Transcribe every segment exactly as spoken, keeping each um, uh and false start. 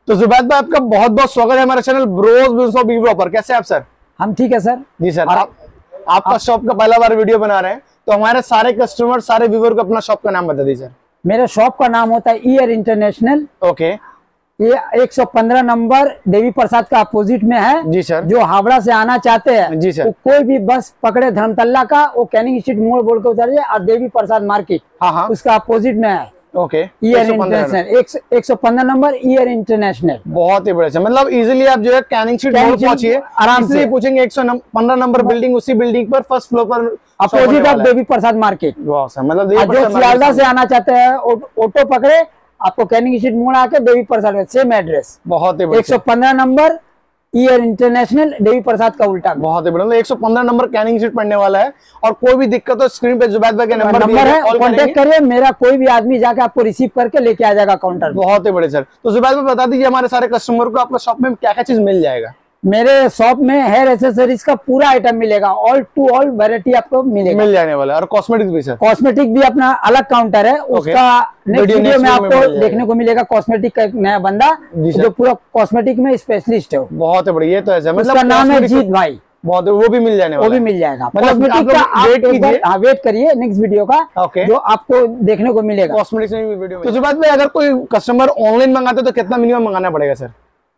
तो जुबैद भाई आपका बहुत बहुत स्वागत है हमारे channel bros business of Vivo पर। कैसे आप सर? हम ठीक है सर। जी सर, आप आपका आप, शॉप का पहला बार वीडियो बना रहे हैं, तो हमारे सारे कस्टमर सारे व्यूअर को अपना शॉप का नाम बता दीजिए सर। मेरे शॉप का नाम होता है ईयर इंटरनेशनल। ओके, ये एक सौ पंद्रह नंबर देवी प्रसाद का अपोजिट में है। जी सर। जो हावड़ा से आना चाहते हैं जी सर, वो कोई भी बस पकड़े धर्मतल्ला का, वो कैनिंग स्ट्रीट मोड़ बोल के उतर जाए और देवी प्रसाद मार्केट, हाँ हाँ, उसका अपोजिट में है। ओके, ईयर इंटरनेशनल एक सौ पंद्रह नंबर ईयर इंटरनेशनल। बहुत ही बढ़िया, मतलब इजीली आप जो है कैनिंग स्ट्रीट मोड़ पहुंचिए, आराम से पूछेंगे एक सौ पंद्रह नंबर बिल्डिंग, उसी बिल्डिंग पर फर्स्ट फ्लोर पर opposite of Devi Prasad market. मतलब जो सियालदा से आना चाहते हैं ऑटो पकड़े, आपको कैनिंग स्ट्रीट मोड़ आके देवी प्रसाद सेम एड्रेस। बहुत ही एक सौ पंद्रह number year international Devi Prasad का उल्टा। बहुत ही बढ़िया, एक सौ पंद्रह नंबर कैनिंग स्ट्रीट पड़ने वाला है। और कोई भी दिक्कत हो स्क्रीन पे जुबैद भाई का नंबर नंबर है, कांटेक्ट करिए। मेरा कोई भी आदमी जाके आपको रिसीव करके लेके आ जाएगा काउंटर। बहुत ही बढ़िया सर। तो जुबैद भाई बता दीजिए हमारे सारे कस्टमर को आपका शॉप में क्या क्या चीज मिल जाएगा? मेरे शॉप में हेयर एक्सेसरीज का पूरा आइटम मिलेगा, ऑल टू ऑल वैरायटी आपको मिलेगा, मिल जाने वाला है। और कॉस्मेटिक्स भी सर? कॉस्मेटिक भी अपना अलग काउंटर है, उसका नेक्स्ट वीडियो में आपको देखने को मिलेगा। कॉस्मेटिक का एक नया बंदा जो पूरा कॉस्मेटिक में स्पेशलिस्ट है। बहुत ही बढ़िया, ये तो ऐसा मतलब नाम है जीत भाई। बहुत, वो भी मिल जाने वाला, वो भी मिल जाएगा। कॉस्मेटिक का आप वेट कीजिए, हाँ वेट करिए नेक्स्ट वीडियो का, okay, जो आपको देखने को मिलेगा कॉस्मेटिक्स में भी वीडियो। तो जुबैद भाई अगर कोई कस्टमर ऑनलाइन मंगाते तो कितना मिनिमम मंगाना पड़ेगा सर?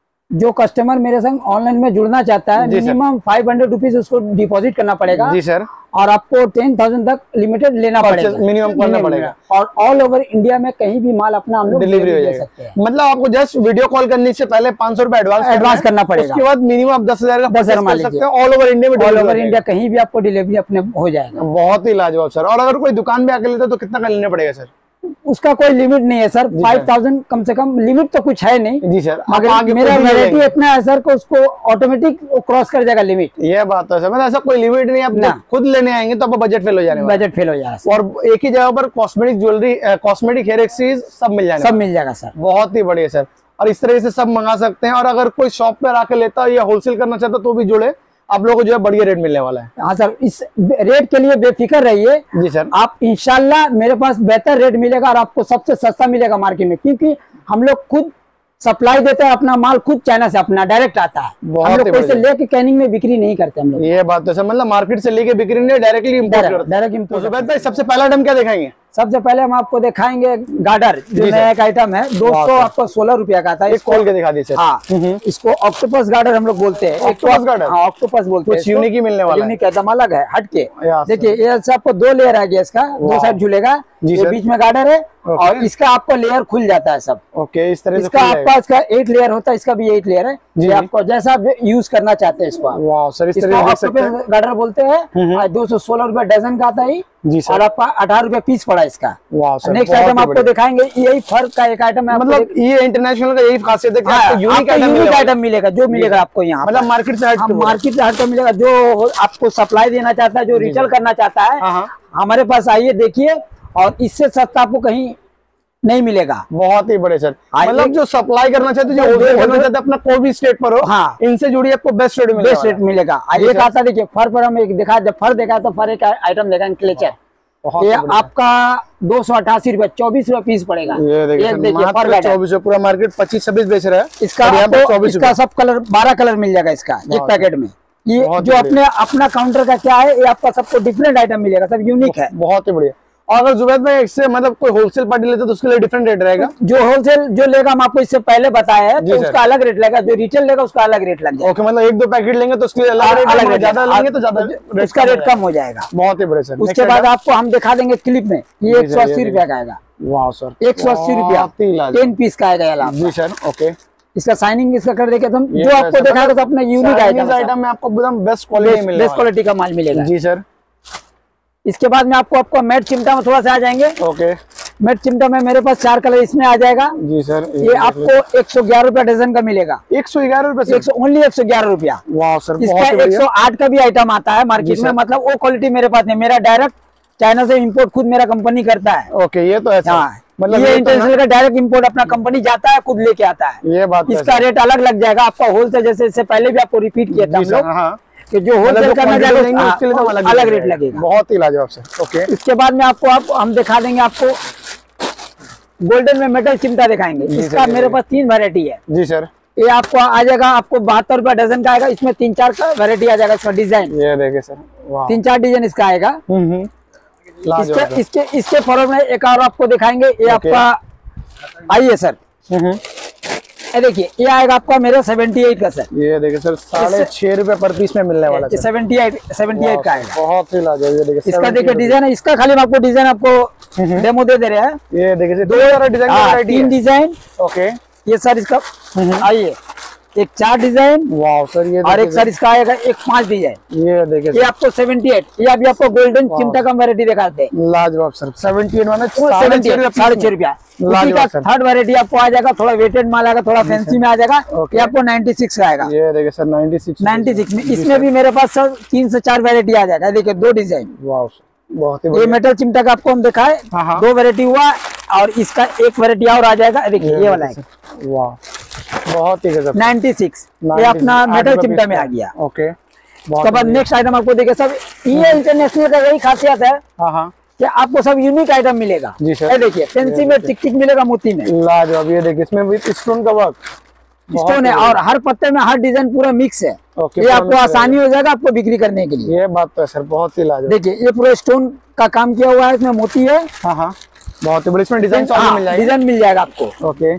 जो कस्टमर मेरे संग ऑनलाइन में जुड़ना चाहता है मिनिमम फाइव हंड्रेड रुपीज उसको डिपॉजिट करना पड़ेगा। जी सर। और आपको टेन थाउजेंड तक लिमिटेड लेना पड़ेगा, मिनिमम करना पड़ेगा। और ऑल ओवर इंडिया में कहीं भी माल अपना हम लोग डिलीवरी हो जाएगा। मतलब आपको जस्ट वीडियो कॉल करने से पहले पाँच सौ रुपए एडवांस एडवांस करना पड़ेगा, उसके बाद मिनिमम आप दस हजार का दस हजार मान सकते हैं। ऑल ओवर इंडिया में, ऑल ओवर इंडिया कहीं भी आपको डिलीवरी अपने हो जाएगा। बहुत ही लाजवाब सर। और अगर कोई दुकान पे आके लेता तो कितना का लेना पड़ेगा सर? उसका कोई लिमिट नहीं है सर, फाइव थाउजेंड कम से कम, लिमिट तो कुछ है नहीं। जी सर। मगर मेरा वैरायटी इतना है सर को उसको ऑटोमेटिक क्रॉस कर जाएगा लिमिट। ये बात है सर, मतलब ऐसा कोई लिमिट नहीं, आप खुद लेने आएंगे तो आपका बजट फेल हो जाने वाला, बजट फेल हो जाएगा। और एक ही जगह पर cosmetic jewellery, cosmetic hair accessories सब मिल जाएगा, सब मिल जाएगा सर। बहुत ही बढ़िया सर। और इस तरह से सब मंगा सकते हैं। और अगर कोई शॉप पे आके लेता है या होलसेल करना चाहता तो भी जुड़े, आप लोगों को जो है बढ़िया रेट मिलने वाला है। हाँ सर, इस रेट के लिए बेफिक्र रहिए। जी सर। आप इंशाल्लाह मेरे पास बेहतर रेट मिलेगा और आपको सबसे सस्ता मिलेगा मार्केट में, क्योंकि हम लोग खुद सप्लाई देते हैं, अपना माल खुद चाइना से अपना डायरेक्ट आता है। हम लोग पैसे लेके कैनिंग में बिक्री नहीं करते हम लोग। ये बात तो सर, मतलब मार्केट से लेके बिक्री नहीं, डायरेक्टली इंपोर्ट करते हैं। Direct import. सबसे पहला आइटम क्या दिखाएंगे? सबसे पहले हम आपको दिखाएंगे गार्डर, जो नया एक आइटम है, दो सौ आपको सोलह रुपया का आता है। खोल के दिखा दीजिए। हाँ, इसको ऑक्टोपस गार्डर हम लोग बोलते हैं। Octopus girder? हाँ, ऑक्टोपस बोलते हैं। यूनिक ही मिलने वाला है, यूनिक एकदम अलग है, हटके। देखिए ये आपको दो लेयर आ गया, इसका दो साइड झूलेगा, ये बीच में गार्डर है और इसका आपको लेयर खुल जाता है सब। ओके, इस तरह से इसका आपका इसका एट लेयर होता है, इसका भी एट लेयर है। ये आपको जैसा आप यूज करना चाहते हैं इसको। वाह सर, इस तरह से गार्डर बोलते हैं। दो सौ सोलह रुपए डजन का आता है जी सर। और आपका अठारह रुपए पीस पड़ा इसका। वाह सर। नेक्स्ट आइटम आपको दिखाएंगे, यही फर्क का एक आइटम है। मतलब ये इंटरनेशनल का यही खासियत है कि हाँ, आपको यूनिक आइटम मिलेगा, जो मिलेगा आपको यहाँ, मतलब मार्केट से हट मार्केट से हटकर मिलेगा। जो आपको सप्लाई देना चाहता है, जो रिटेल करना चाहता है, हमारे पास आइए देखिए, और इससे सस्ता आपको कहीं नहीं मिलेगा। बहुत ही बड़े सर, मतलब जो सप्लाई करना चाहते, जो होलसेल करना चाहते अपना कोई भी स्टेट पर हो, हाँ, इनसे जुड़ी आपको बेस्ट रेट मिलेगा, बेस्ट रेट मिलेगा। एक आता देखिए फर पर हम एक दिखा, जब फर देखा तो फर एक आइटम देखा क्लेचर, ये आपका दो सौ अठासी रुपए चौबीस रुपए पीस पड़ेगा। ये देखिए चौबीस, पूरा मार्केट पच्चीस छब्बीस बेच रहा है। इसका इसका सब कलर बारह कलर मिल जाएगा इसका एक पैकेट में। ये जो अपने अपना काउंटर का क्या है, ये आपका सबको डिफरेंट आइटम मिलेगा, सब यूनिक है। बहुत ही बढ़िया। और अगर जुबैद भाई इससे मतलब कोई होलसेल पार्टी लेते तो उसके लिए डिफरेंट रेट रहेगा? जो होलसेल जो लेगा, हम आपको इससे पहले बताया है, तो उसका अलग रेट लगेगा। जो रिटेल लेगा उसका अलग रेट लगेगा। ओके, मतलब एक दो पैकेट लेंगे तो उसके लिए अलग रेट, अलग रेट, ज्यादा लेंगे तो ज्यादा उसका रेट कम हो जाएगा। बहुत ही बड़े सर। उसके बाद आपको हम दिखा देंगे क्लिप में, ये एक सौ अस्सी रुपया का आएगा। वाह सर, एक सौ अस्सी रुपया टेन पीस का आएगा। जी सर। ओके, इसका साइनिंग इसका कर देखे तुम, जो आपको दिखाएगा तो अपना यूनिक आइटम आइटम में आपको एकदम बेस्ट क्वालिटी मिलेगा, बेस्ट क्वालिटी का माल मिलेगा। जी सर। इसके बाद में आपको आपको मैट चिमटा में थोड़ा सा आ जाएंगे। ओके, मैट चिमटा में मेरे पास चार कलर इसमें आ जाएगा। जी सर। ये आपको एक सौ ग्यारह रुपया डजन का मिलेगा। एक सौ ग्यारह रुपए एक सौ ओनली एक सौ ग्यारह रुपया। वाह सर। इसका एक सौ आठ का भी आइटम आता है मार्केट में, मतलब वो क्वालिटी मेरे पास नहीं, मेरा डायरेक्ट चाइना से इम्पोर्ट खुद मेरा कंपनी करता है। ओके, ये तो ऐसा है, मतलब ये इंटरनेशनल का डायरेक्ट इंपोर्ट अपना कंपनी जाता है, खुद लेके आता है। ये बात, इसका रेट अलग लग जाएगा आपका होलसेल, जैसे इससे पहले भी आपको रिपीट किया था हम लोग कि जो होलसेल करना चाहेंगे उसके लिए तो अलग रेट लगेगा। बहुत ही लाजवाब सर। ओके, इसके बाद में आपको आप हम दिखा देंगे आपको गोल्डन में मेटल चिमटा दिखाएंगे। इसका मेरे पास तीन वैरायटी है जी सर। ये आपको आ जाएगा, आपको बहत्तर रुपया डजन का आएगा। इसमें तीन चार का वैरायटी आ जाएगा। इसका डिजाइन ये देखिए सर, वाह, तीन चार डिजाइन इसका आएगा। हम्म इसके इसके इसके फॉर्म में एक और आपको दिखाएंगे। ये आपका आइए सर, ये देखिए ये आएगा आपका मेरा सेवेंटी एट का सर। ये देखिए सर, साढ़े छह रुपए पर पीस में मिलने वाला है। सेवेंटी एट सेवेंटी एट का आएगा। बहुत ही लाजवाब। ये देखिए इसका देखिए डिजाइन है। इसका खाली हम आपको डिजाइन आपको डेमो दे दे रहे हैं। ये देखिए दो डिजाइन, तीन डिजाइन। ओके, ये सर इसका आइए एक चार डिजाइन, वाह सर, ये और एक सर इसका आएगा एक पांच डिजाइन। ये देखिए ये आपको सेवेंटी एट, ये अभी आपको गोल्डन चिमटा का वैरायटी दिखाते हैं। लाजवाब सर, सेवेंटी एट माने साढ़े छह रुपया। उसी का थर्ड वैरायटी आपको आ जाएगा, थोड़ा वेटेड माल आएगा, थोड़ा फैंसी में आ जाएगा। ये आपको नाइन्टी सिक्स का आएगा। ये देखिए sir, ninety six ninety six में इसमें भी मेरे पास सर तीन से चार वैरायटी आ जाएगा। देखिए दो डिजाइन, वाह बहुत ही ये मेटल चिमटा का आपको हम दिखाए, हाँ हाँ। दो वैरायटी हुआ, और इसका एक वैरायटी और आ जाएगा। देखिए ये वाला है, वाह बहुत ही गजब, नाइन्टी सिक्स। ये अपना मेटल चिमटा में आ गया। ओके, उसके बाद नेक्स्ट आइटम आपको देखिए सब, ये इंटरनेशनल का यही खासियत है हाँ हाँ कि आपको सब यूनिक आइटम मिलेगा। जी सर। ये देखिए फैंसी में टिक टिक मिलेगा, मोती में लाजवाब। ये देखिए इसमें विद स्टोन का वर्क, स्टोन है, और हर पत्ते में हर डिजाइन पूरा मिक्स है। ओके, ये आपको आसानी हो जाएगा आपको बिक्री करने के लिए। ये बात तो है सर, बहुत ही लाजवाब। देखिए ये पूरा स्टोन का काम किया हुआ है, इसमें मोती है। हाँ हाँ, बहुत ही बड़ी। इसमें डिजाइन हाँ, मिल जाएगा, डिजाइन मिल जाएगा आपको। ओके,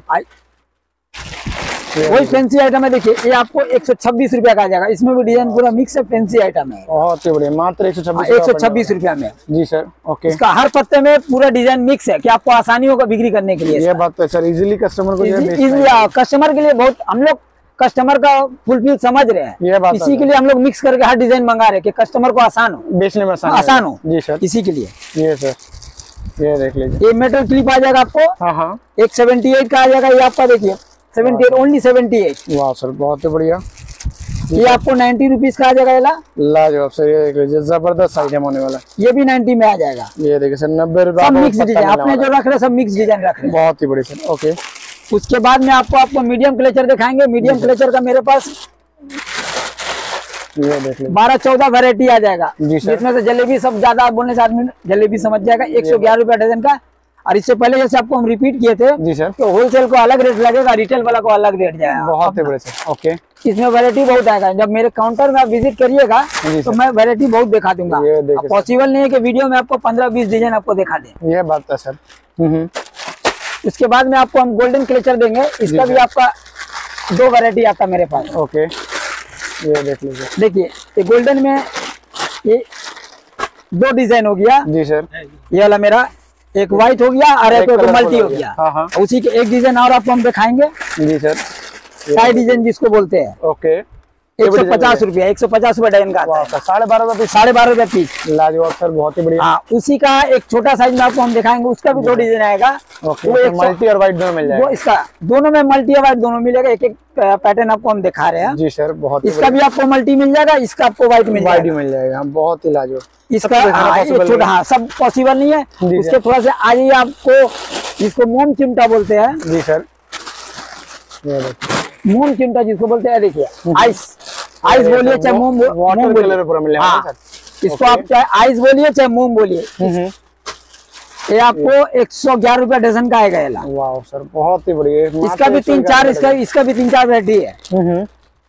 वही फैंसी आइटम है। देखिए ये आपको एक सौ छब्बीस रुपया का आ जाएगा। इसमें भी डिजाइन पूरा मिक्स है, फैंसी आइटम है। बहुत ही बढ़िया, मात्र एक सौ छब्बीस एक सौ छब्बीस रुपया में जी सर। ओके, इसका हर पत्ते में पूरा डिजाइन मिक्स है कि आपको आसानी होगा बिक्री करने के लिए। ये बात तो है सर, इजीली कस्टमर को इजीली कस्टमर के लिए बहुत, हम लोग कस्टमर का फुलफिल समझ रहे हैं। ये बात इसी के लिए हम लोग मिक्स करके हर डिजाइन मंगा रहे हैं कि कस्टमर को आसान हो, बेचने में आसान आसान हो जी सर। इसी के लिए ये सर, ये देख लीजिए, ये मेटल क्लिप आ जाएगा आपको। हाँ हाँ, एक सेवेंटी एट का आ जाएगा। ये आपका देखिए seventy eight, only seventy eight. वाह सर, बहुत ही बढ़िया। ये आपको नाइन्टी रुपीज का आ जाएगा। ये लाजवाब सर, ये देख लीजिए, जबरदस्त आइटम होने वाला। ये भी नाइन्टी में आ जाएगा। ये देखिए सर, नब्बे रुपए सब मिक्स डिजाइन आपने जो रख रहे हैं, सब मिक्स डिजाइन रख रहे हैं। बहुत ही बड़ी सर। ओके, उसके बाद में आपको आपको मीडियम क्लेचर दिखाएंगे। मीडियम क्लेचर का मेरे पास ये देख लीजिए, बारह चौदह वैरायटी आ जाएगा, जी सर। जिसमें से जलेबी सब ज्यादा बोलने से आदमी जलेबी समझ जाएगा। एक सौ ग्यारह रुपया डजन का। और इससे पहले जैसे आपको हम रिपीट किए थे जी सर, तो होलसेल को अलग रेट लगेगा, रिटेल वाला को अलग रेट जाएगा। बहुत ही बड़े सर। ओके, इसमें वैरायटी बहुत आएगा। जब मेरे काउंटर में आप विजिट करिएगा तो मैं वैरायटी बहुत दिखा दूंगा। ये देखिए पॉसिबल नहीं है कि वीडियो में आपको पंद्रह बीस डिजाइन आपको दिखा दें। ये बात है सर। हम्म, उसके बाद में आपको हम गोल्डन क्लेचर देंगे। इसका भी आपका दो वैरायटी आता है मेरे पास। ओके, ये देख लीजिए, देखिए ये गोल्डन में ये दो डिजाइन हो गया जी सर। ये वाला मेरा एक व्हाइट हो गया और एक कलरफुल मल्टी हो हो गया। गया। हाँ हाँ, उसी के एक डिजाइन और आपको हम दिखाएंगे, जी सर। साइड डिजाइन जिसको बोलते हैं। ओके, एक सौ पचास रुपया एक सौ पचास रुपया डजन का आता है। साढ़े बारह रुपए पीस, साढ़े बारह रुपया पीस। लाजवाब सर, बहुत ही बढ़िया। हाँ, उसी का एक छोटा साइज में आपको हम दिखाएंगे, उसका भी दो डिजाइन आएगा। ओके, वो एक मल्टी और व्हाइट दोनों मिल वो जाएगा। इसका दोनों में मल्टी और व्हाइट दोनों मिलेगा। एक एक पैटर्न आपको हम दिखा रहे हैं जी सर, बहुत ही इसका भी आपको मल्टी मिल जाएगा, इसका आपको व्हाइट मिल व्हाइट जाएगा। मिल जाएगा, बहुत ही लाजवाब। इसका हाँ, ये छोटा हाँ सब पॉसिबल नहीं है। जी उसके थोड़ा सा आगे आपको जिसको मोम चिमटा बोलते हैं, जी सर। ये देखिए, मोम चिमटा जिसको बोलते हैं, देखिए आइस आइस बोलिए चाहे मोम मोम वाटर बोलिए। कलर पूरा मिल जाएगा हाँ, सर। इसको आप चाहे आइस बोलिए चाहे मोम बोलिए। ये आपको एक सौ ग्यारह रुपया डजन का आएगा। ये ला। वाह सर, बहुत ही बढ़िया। इसका भी तीन चार इसका इसका भी तीन चार वैरायटी है।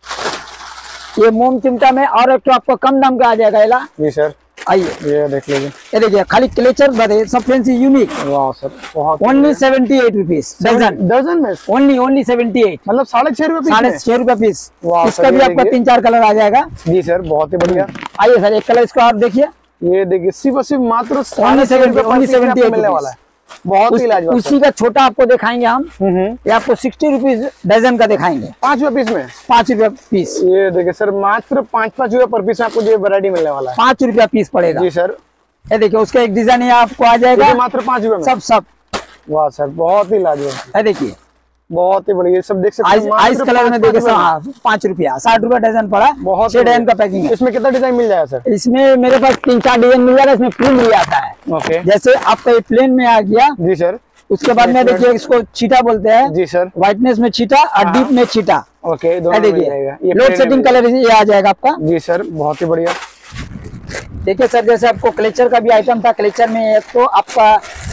ये मोम चिमटा में और एक तो आपको कम दाम का आ जाएगा। ये ला। जी सर, आइए ये देख लीजिए, ये देखिए खाली क्लेचर बने सब फैंसी यूनिक। वाह सर, बहुत only seventy eight rupees dozen. Dozen में ओनली ओनली सेवेंटी एट, मतलब साढ़े छह रुपए साढ़े पीस छह रुपया पीस। वाह इसका सर, भी ये आपका देखिए। तीन चार कलर आ जाएगा। जी सर, बहुत ही बढ़िया। आइए सर एक कलर इसको आप देखिए, ये देखिए, सिर्फ और सिर्फ मात्र only seventy only seventy eight मिलने वाला है, बहुत ही लाजवाब। उसी का छोटा आपको दिखाएंगे हम। ये आपको सिक्सटी रुपीज डजन का दिखाएंगे, पाँच रुपए पीस में। पाँच रुपया पीस। ये देखिए सर, मात्र पाँच पाँच रुपए पर पीस में आपको ये वैरायटी मिलने वाला है। पाँच रुपया पीस पड़ेगा। जी सर, ये देखिए उसका एक डिजाइन ये आपको आ जाएगा ये मात्र पाँच रुपए में। सब सब। वाह सर, बहुत ही लाजवाब, ये देखिए बहुत ही बढ़िया। सब देख सकते आइस आइस कलर में देखिए हाँ, पाँच रुपया साठ रुपया डजन पड़ा। बहुत छह डजन का पैकिंग है। इसमें कितना डिजाइन मिल जाएगा सर? इसमें मेरे पास तीन चार डिजाइन मिल जाएगा। इसमें प्रिंट भी आता है। ओके, जैसे आपका ये प्लेन में आ गया। जी सर। उसके बाद में देखिए इसको छीटा बोलते हैं। जी सर, व्हाइटनेस में छीटा और डीप में छीटा। ओके, दोनों मिल जाएगा। देखिए लोड सेटिंग कलर ये आ जाएगा आपका। जी सर, बहुत ही बढ़िया। देखिए सर, जैसे आपको क्लेचर का भी आइटम था, क्लेचर में एक तो आपका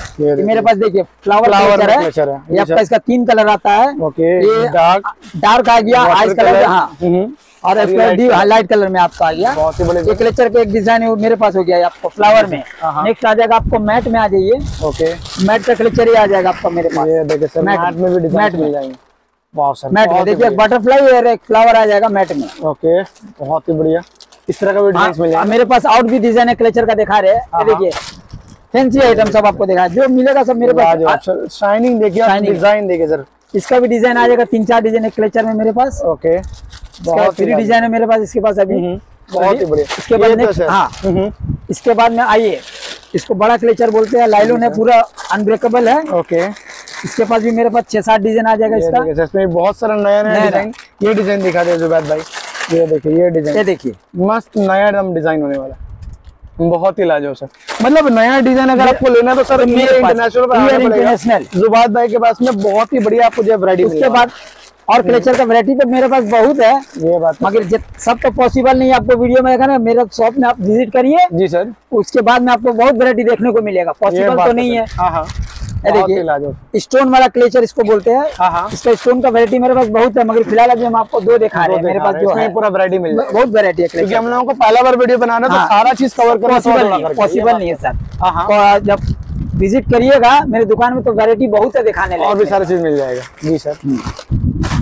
ये ये देखिए। मेरे पास देखिए फ्लावर फ्लावर क्लेचर है, क्लेचर है। ये जी आपका सर। इसका तीन कलर आता है। ओके, ये डार्क, डार्क आ गया, वाटर आइस कलर, कलर। हाँ, हम्म। और और ये light D colour. Light colour में आपका आ गया। बहुत ही बड़े ये क्लेचर का एक डिजाइन है वो मेरे पास हो गया है आपको फ्लावर में। हाँ। नेक्स्ट आ जाएगा आपको मैट में, आ जाइए ओके, मैट का क्लेचर ही आ जाएगा आपका मेरे पास। ये देखिए सर, मैट मैट में भी डिजाइन मैट में। मिल जाएंगे। वाह सर, मैट में बहुत ही देखिए बढ़िया। बटरफ्लाई और एक फ्लावर आ जाएगा मैट में। ओके, बहुत ही बढ़िया, इस तरह का भी डिजाइन मिल हाँ, जाएगा। मेरे पास और भी डिजाइन है क्लेचर का दिखा रहे हैं, हाँ, ये देखिए फैंसी आइटम सब आपको दिखा, जो मिलेगा सब मेरे पास। शाइनिंग देखिए, Shining। डिजाइन देखिए सर। इसका भी डिजाइन आ जाएगा, तीन चार डिजाइन है क्लेचर में मेरे पास। ओके, बहुत थ्री डिजाइन है मेरे पास इसके पास अभी। बहुत ही बढ़िया। इसके बाद ये तो नेक्स्ट, सर। हाँ, हम्म। इसके बाद में आइए, इसको बड़ा क्लेचर बोलते हैं, लाइलोन है, पूरा अनब्रेकेबल है। ओके, इसके पास भी मेरे पास छह सात डिजाइन आ जाएगा ये इसका। देखिए सर, इसमें बहुत सारा नया नया नया डिजाइन। ये डिजाइन दिखा दे जुबैद भाई, ये देखिए, ये ये डिजाइन देखिए मस्त नया एकदम डिजाइन होने वाला है। बहुत ही लाजवाब सर, मतलब नया डिजाइन अगर आपको लेना है तो सर मेरे ये पास- इंटरनेशनल पर ये आना पड़ेगा। इंटरनेशनल। जुबैद भाई के पास में बहुत ही बढ़िया आपको जो वैरायटी उसके बाद और क्लेचर का वैरायटी तो मेरे पास बहुत है, ये बात है। मगर जित- सब तो पॉसिबल नहीं है आपको वीडियो में देखा ना। मेरे शॉप में आप विजिट करिए, जी सर, उसके बाद में आपको बहुत वैरायटी देखने को मिलेगा। ये पॉसिबल बात तो नहीं है। हाँ हाँ, ये बहुत ही देखिए लाजवाब। स्टोन वाला क्लेचर इसको बोलते हैं। हाँ हाँ, इसका स्टोन का वैरायटी मेरे पास बहुत है, मगर फिलहाल अभी हम आपको दो दिखा रहे हैं। मेरे पास जो है पूरा वैरायटी मिल जाएगा, बहुत वैरायटी है क्योंकि क्लेचर। हम लोगों को पहला बार वीडियो बनाना है तो हाँ। सारा चीज कवर करना पॉसिबल नहीं है, पॉसिबल नहीं है सर। हाँ हाँ, तो जब विजिट करिएगा मेरे दुकान में तो वैरायटी बहुत है दिखाने और भी लायक। सारा चीज मिल जाएगा। जी सर,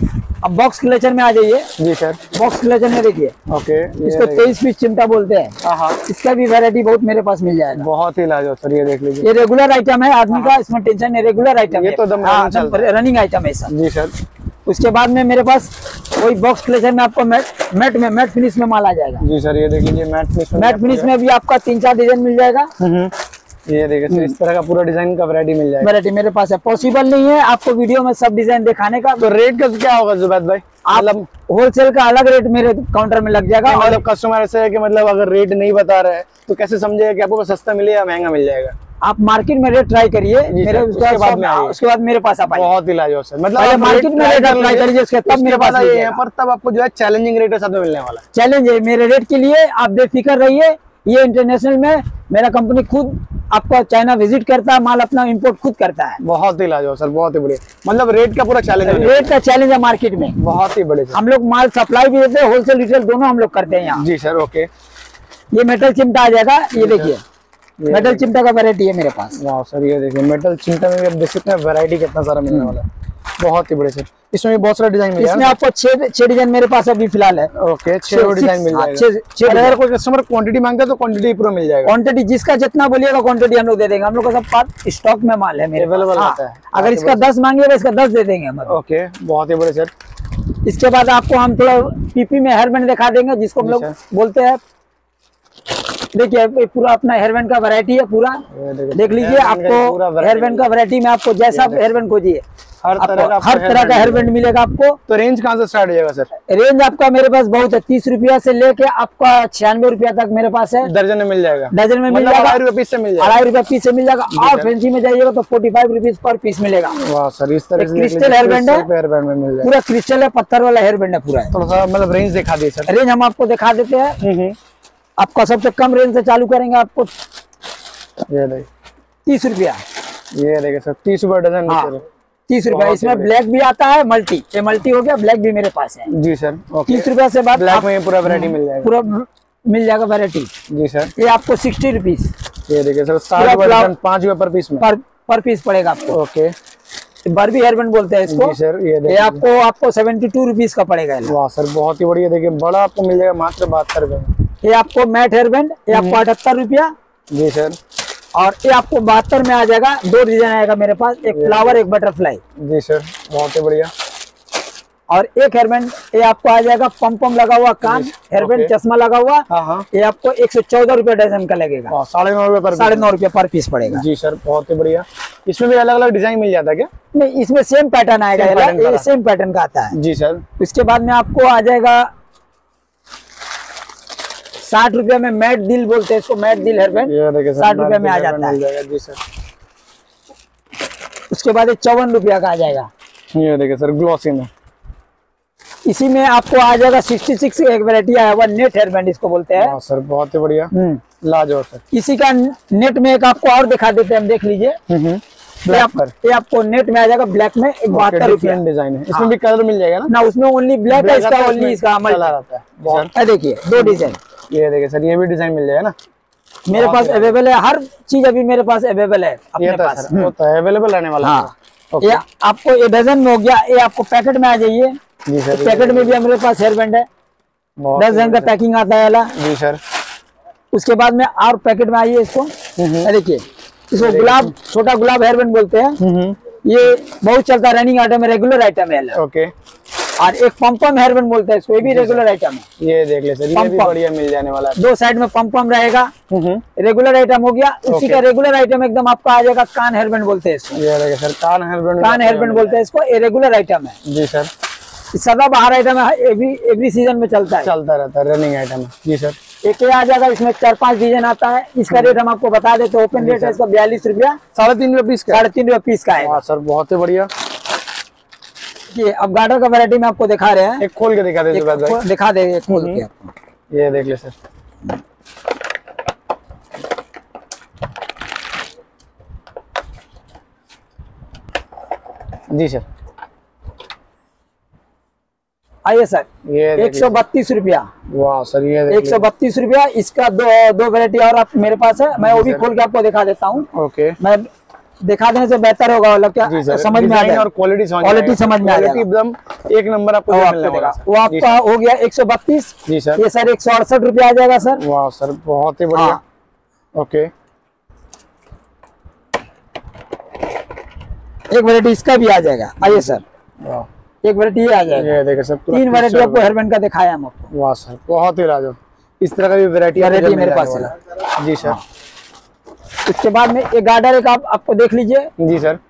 अब बॉक्स क्लेचर में आ जाइए। जी सर, बॉक्स क्लेचर में देखिए, ओके, ये इसको देखिए। तेईस पीस चिमटा बोलते हैं। हाँ हाँ, इसका भी वैरायटी बहुत मेरे पास मिल जाएगा। बहुत ही लाजवाब सर, ये देख लीजिए। ये रेगुलर आइटम है आदमी का, इसमें टेंशन नहीं, रेगुलर आइटम ये है। तो एकदम हाँ, running चल रहा है। रनिंग आइटम है सर। जी सर, उसके बाद में मेरे पास वही बॉक्स क्लेचर में आपको मैट मैट में मैट फिनिश में माल आ जाएगा। जी सर, ये देख लीजिए, मैट फिनिश में मैट फिनिश में भी आपका तीन चार डिजाइन मिल जाएगा। हम्म, ये देखिए सर, इस तरह का पूरा डिजाइन का वैरायटी मिल जाएगा। वैरायटी मेरे पास है, पॉसिबल नहीं है आपको वीडियो में सब डिजाइन दिखाने का। तो रेट का क्या होगा जुबैद भाई? आप मतलब होलसेल का अलग रेट मेरे काउंटर में लग जाएगा। और मतलब कस्टमर ऐसे है कि मतलब अगर रेट नहीं बता रहे हैं तो कैसे समझेगा कि आपको सस्ता मिले या महंगा मिल जाएगा? आप मार्केट में रेट ट्राई करिए, जी मेरे सर, उसके उसके बाद बाद में आइए। उसके बाद मेरे पास आप आइए। बहुत ही लाजवाब सर, मतलब पहले आप मार्केट में रेट कर अप्लाई लीजिए, करिए, उसके तब उसके मेरे बाद पास आइए लीजिएगा। यहाँ पर, तब आपको जो है चैलेंजिंग रेट के साथ में मिलने वाला है। चैलेंज है मेरे रेट के लिए, आप बेफिक्र रहिए। ये इंटरनेशनल में मेरा कंपनी खुद आपका चाइना विजिट करता है, माल अपना इंपोर्ट खुद करता है। बहुत ही लाजवाब सर, बहुत ही बढ़िया, मतलब रेट का पूरा चैलेंज है। रेट का चैलेंज है मार्केट में। बहुत ही बड़े सर। हम लोग माल सप्लाई भी देते हैं, होलसेल रिटेल दोनों हम लोग करते हैं यहाँ। जी सर, ओके, ये मेटल चिमटा आ जाएगा, ये देखिए ये मेटल चिमटा का वैरायटी है मेरे पास। वाह सर, ये देखिए मेटल चिमटा में भी आप देख सकते हैं वैरायटी कितना सारा मिलने वाला है। बहुत ही बड़े सर, इसमें भी बहुत सारा डिजाइन मिल इसमें जाएगा। आपको छह छह डिजाइन मेरे पास अभी फिलहाल है। ओके, छह डिजाइन मिल हाँ, जाएगा। छह- छह और अगर डिजाइन। कोई कस्टमर क्वांटिटी मांगता है तो क्वांटिटी पूरा मिल जाएगा। क्वांटिटी जिसका जितना बोलिएगा क्वांटिटी हम लोग दे देंगे। हम लोग का सब पार्ट स्टॉक में माल है मेरे पास। Available हाँ, रहता है। अगर इसका दस मांगिएगा इसका दस दे देंगे हम। ओके, बहुत ही बड़े सर। इसके बाद आपको हम थोड़ा पीपी में हेयर बैंड दिखा देंगे, जिसको हम जी लोग सर। बोलते हैं। देखिए ये पूरा अपना हेयर बैंड का वैरायटी है पूरा, ये देखिए, देख लीजिए। hair band का आपको पूरा variety हेयर बैंड का वैरायटी में आपको जैसा हेयर बैंड खोजिए हर तरह का आपको हर तरह का हेयर बैंड मिलेगा आपको। तो रेंज कहाँ से स्टार्ट हो जाएगा सर? रेंज आपका मेरे पास बहुत है, तीस रुपया से लेके आपका छियानवे रुपया तक मेरे पास है। दर्जन में मिल जाएगा? डजन में मिल मतलब जाएगा, अढ़ाई रुपए पीस से मिल जाएगा? अढ़ाई रुपया पीस से मिल जाएगा। और फैंसी में जाइएगा तो forty five rupees per piece मिलेगा। वाह सर, इस तरह एक से क्रिस्टल हेयर बैंड है। हेयर बैंड में मिल जाएगा। पूरा क्रिस्टल है, पत्थर वाला हेयर बैंड है पूरा है। थोड़ा सा मतलब रेंज दिखा दिए सर। रेंज हम आपको दिखा देते हैं। हम्म, आपका सबसे कम रेंज से चालू करेंगे, आपको ये देखिए, तीस रुपया ये देखिए सर, तीस रुपए डजन हाँ, सर। तीस रुपया। बहुत इसमें ही ब्लैक भी आता है, मल्टी, ये मल्टी हो गया, ब्लैक भी मेरे पास है। जी सर, ओके। तीस रुपया से बाद ब्लैक आप- में पूरा वैरायटी मिल जाएगा? पूरा मिल जाएगा वैरायटी। जी सर, ये आपको सिक्सटी रुपीज ये देखिए सर, पूरा साठ रुपए फ्लावर- डजन, पाँच रुपए पर पीस में। पर पर पीस पड़ेगा आपको। ओके, बारबी हेयर बैंड बोलते हैं इसको। जी सर, ये ये देखिए। आपको आपको सेवेंटी टू रुपीज का पड़ेगा ये। वाह सर, बहुत ही बढ़िया। देखिए बड़ा आपको मिल जाएगा मात्र बहत्तर रुपए में। ये आपको मैट हेयर बैंड, ये आपको अठहत्तर रुपया। जी सर, और ये आपको बहत्तर में आ जाएगा। दो डिजाइन आएगा मेरे पास, एक फ्लावर एक बटरफ्लाई। जी सर, बहुत ही बढ़िया। और एक हेयर बैंड ये आपको आ जाएगा पम पम लगा हुआ कान, हेयर बैंड ओके। चश्मा लगा हुआ। हाँ हाँ, ये आपको एक सौ चौदह रुपया डजन का लगेगा। वाह, साढ़े नौ रुपए पर साढ़े नौ रुपया पर पीस पड़ेगा। जी सर, बहुत ही बढ़िया। इसमें भी अलग अलग डिजाइन मिल जाता है क्या? नहीं, इसमें सेम पैटर्न आएगा, Same pattern का ये रहा। सेम पैटर्न का आता है। जी सर, उसके बाद में आपको आ जाएगा साठ रुपया में मैट दिल बोलते हैं इसको, मैट दिल हेयर बैंड ये देखिए सर, साठ रुपए में आ जाता है। मिल जाएगा। जी सर, उसके बाद चौवन रुपया का आ जाएगा। ये देखिए सर, ग्लॉसी में। इसी में आपको आ जाएगा सिक्सटी सिक्स एक वैरायटी आया हुआ नेट हेयर बैंड इसको बोलते हैं सर, बहुत ही बढ़िया, लाजवाब सर। इसी का नेट में एक आपको और दिखा देते हैं, हम देख लीजिए। ये, आप, ये आपको नेट में आ जाएगा ब्लैक में, एक बहत्तर रुपया डिजाइन है। इसमें भी कलर मिल जाएगा ना? ना, उसमें ओनली ब्लैक है, इसका ओनली इसका अमल रहता है। देखिए दो डिजाइन, ये देखिए सर, ये भी डिजाइन मिल जाएगा ना मेरे पास अवेलेबल है, हर चीज अभी मेरे पास अवेलेबल है अपने पास। वो तो अवेलेबल रहने वाला है। ये आपको ये डजन में हो गया, ये आपको पैकेट में आ जाइए जी सर। पैकेट में भी हमारे पास हेयर बैंड है, दस जन का पैकिंग आता है वाला जी सर। उसके बाद में और पैकेट में आइए इसको, देखिए इसको गुलाब, छोटा गुलाब हेयर बैंड बोलते हैं। ये बहुत चलता रनिंग आइटम है, रेगुलर आइटम है। ओके। और एक पम्पम हेयर बैंड बोलते हैं इसको, ये भी रेगुलर आइटम है। ये देख ले सर, ये भी बढ़िया मिल जाने वाला है। दो साइड में पम्पम रहेगा, रेगुलर आइटम हो गया। उसी का रेगुलर आइटम एकदम आपका आ जाएगा, कान हेयर बैंड बोलते हैं इसको। ये देखिए सर, कान हेयर बैंड, कान हेयर बैंड बोलते हैं इसको, ये रेगुलर आइटम है जी सर। सदा बाहर आइटम है, एवरी एवरी सीजन में चलता है, चलता रहता है, रनिंग आइटम है जी सर। एक आ जाएगा, इसमें चार पांच डिजाइन आता है। इसका रेट हम आपको बता देते हैं, ओपन रेट है इसका बयालीस रुपया, साढ़े तीन रुपये पीस का, साढ़े तीन रुपये पीस का है सर। बहुत ही बढ़िया। ये अब गार्डर का वैरायटी में आपको दिखा रहे हैं, एक खोल के दिखा दे, दिखा दे एक खोल के आपको। ये देख ले सर, जी सर। आइए सर, ये एक सौ बत्तीस रुपया। वाह सर, ये एक सौ बत्तीस रुपया। इसका दो दो वैरायटी और आप मेरे पास है, मैं वो भी खोल के आपको दिखा देता हूँ। ओके, मैं दिखा देने से बेहतर होगा, मतलब क्या समझ में आ जाए और क्वालिटी क्वालिटी समझ में आ जाएगा, एकदम एक नंबर आपको मिलने वाला है। वो आपका हो गया एक सौ बत्तीस जी सर। ये सर एक सौ अड़सठ रुपया आ जाएगा सर। वाह सर, बहुत ही बढ़िया। ओके, एक वैरायटी इसका भी आ जाएगा। आइए सर, एक वैरायटी ये आ जाएगा। ये देखिए सर, तीन वैरायटी आपको हेयर बैंड का दिखाया हम आपको। वाह सर, बहुत ही लाजवाब। इस तरह का भी वैरायटी वैरायटी मेरे पास है जी सर। उसके बाद में एक गार्डर एक आप आपको देख लीजिए जी सर।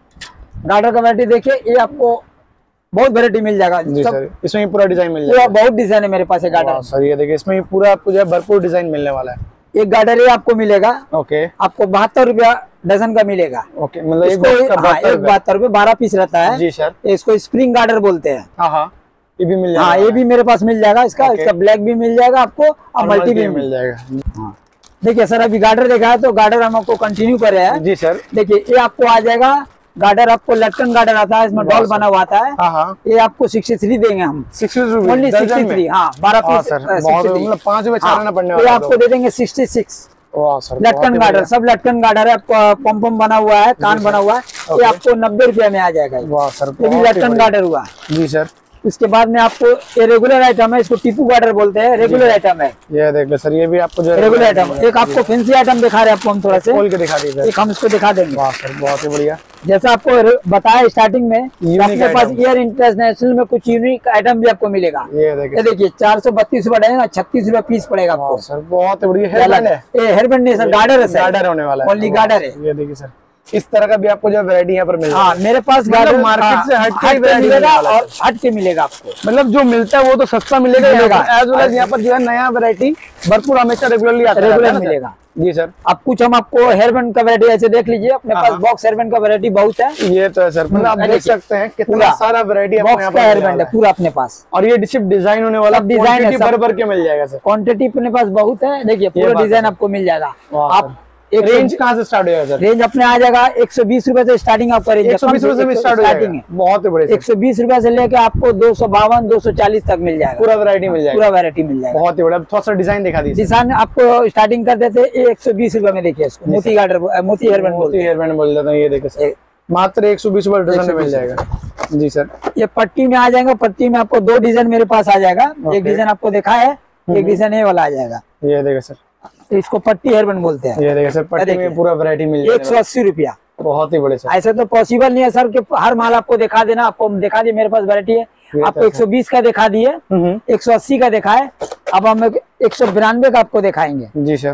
गार्डर का वैरायटी देखिए, ये आपको बहुत वैरायटी मिल जाएगा जी सर। इसमें पूरा डिजाइन मिल जाएगा, बहुत डिजाइन है मेरे पास है गार्डर। सर ये देखिए, इसमें पूरा आपको जो है भरपूर डिजाइन मिलने वाला है। एक गार्डर ये आपको मिलेगा, ओके, आपको बहत्तर रुपया डजन का मिलेगा। ओके, मतलब एक बहत्तर रुपये, बारह पीस रहता है जी सर। इसको स्प्रिंग गार्डर बोलते हैं। हाँ हाँ, ये भी मिल जाएगा। हाँ, ये भी मेरे पास मिल जाएगा। इसका इसका ब्लैक भी मिल जाएगा आपको, और मल्टी भी मिल जाएगा। देखिए सर, अभी गार्डर देखा है तो गार्डर हम आपको कंटिन्यू कर रहे हैं जी सर। देखिए, ये आपको आ जाएगा गार्डर, आपको लटकन गार्डर आता है, इसमें डॉल बना हुआ आता है। हाँ हाँ, ये आपको सिक्सटी थ्री देंगे हम, सिक्सटी ओनली सिक्सटी थ्री। हाँ, बारह पीस सर, मतलब पांच रुपए छाड़ना पड़ने वाला है। आपको दे देंगे सिक्सटी सिक्स। सर, लटकन गार्डर, सब लटकन गार्डर है, पम पम बना हुआ है, कान बना हुआ है। ये आपको नब्बे रुपया में आ जाएगा। वाह सर, ये भी लटकन गार्डर हुआ जी सर। उसके बाद में आपको ये रेगुलर आइटम है, इसको टीपू गार्डर बोलते हैं, रेगुलर आइटम है। ये देख लो सर, ये भी आपको जो रेगुलर आइटम। एक आपको फैंसी आइटम दिखा रहे हैं आपको हम, थोड़ा सा खोल के दिखा दीजिए। एक हम इसको दिखा देंगे। वाह सर, बहुत ही बढ़िया। जैसा आपको बताया स्टार्टिंग में, अपने पास ईयर इंटरनेशनल में कुछ यूनिक आइटम भी आपको मिलेगा। ये देखिए, देखिए चार सौ बत्तीस रुपए रहेगा, छत्तीस रुपए पीस पड़ेगा आपको। सर बहुत बढ़िया हेयर बैंड है। ये हेयर बैंड नहीं सर, गार्डर है सर, गार्डर होने वाला है, ओनली गार्डर है। ये देखिए सर, इस तरह का भी आपको जो वैरायटी यहाँ पर मिल हाँ, मेरे पास गार्डर मार्केट से हट के मिलेगा और हट के मिलेगा आपको। मतलब जो मिलता है वो तो सस्ता मिलेगा, एज वेल एज यहाँ पर जो है नया वैरायटी भरपूर हमेशा रेगुलरली आता है, रेगुलर मिलेगा जी सर। अब कुछ हम आपको हेयर बैंड का वैरायटी ऐसे देख लीजिए, अपने पास बॉक्स हेयर बैंड का वैरायटी बहुत है। ये तो है सर, मतलब आप देख सकते हैं कितना सारा वैरायटी बॉक्स का हेयर बैंड है पूरा अपने पास। और ये सिर्फ डिजाइन होने वाला, डिजाइन भर भर के मिल जाएगा सर। क्वांटिटी अपने पास बहुत है, देखिए पूरा डिजाइन आपको मिल जाएगा। आप एक रेंज कहाँ से स्टार्ट हो जाएगा सर? रेंज अपने आ जाएगा एक सौ बीस रुपए से स्टार्टिंग आपका रेंज एक सौ बीस रुपए से स्टार्ट हो जाएगा। बहुत ही बढ़िया, एक सौ बीस रुपए से लेके आपको दो सौ बावन दो सौ चालीस तक मिल जाएगा, पूरा वैरायटी मिल जाएगा, पूरा वैरायटी मिल जाएगा। बहुत ही बढ़िया। थोड़ा सा डिजाइन दिखा दीजिए। डिजाइन आपको स्टार्टिंग कर देते एक सौ बीस रुपए में, देखिए इसको मोती गार्डर, मोती हेयर बैंड मोती हेयर बैंड बोल देता हूँ। ये देखिए मात्र एक सौ बीस रुपए डिजाइन में मिल जाएगा जी सर। ये पट्टी में आ जाएगा, पट्टी में आपको दो डिजाइन मेरे पास आ जाएगा। एक डिजाइन आपको देखा है, एक डिजाइन ये वाला आ जाएगा। ये देखिए सर, इसको पट्टी हेयर बैंड बोलते हैं। ये देखिए सर, पट्टी में पूरा वैरायटी मिल जाएगा। एक सौ अस्सी रुपया, बहुत ही बड़े सर। ऐसा तो पॉसिबल नहीं है सर कि हर माल आपको दिखा देना। आपको दिखा दिए, मेरे पास वैरायटी है, आपको एक सौ बीस का दिखा दिए, एक सौ अस्सी का दिखाए, अब हम एक सौ बिरानवे का आपको दिखाएंगे जी सर।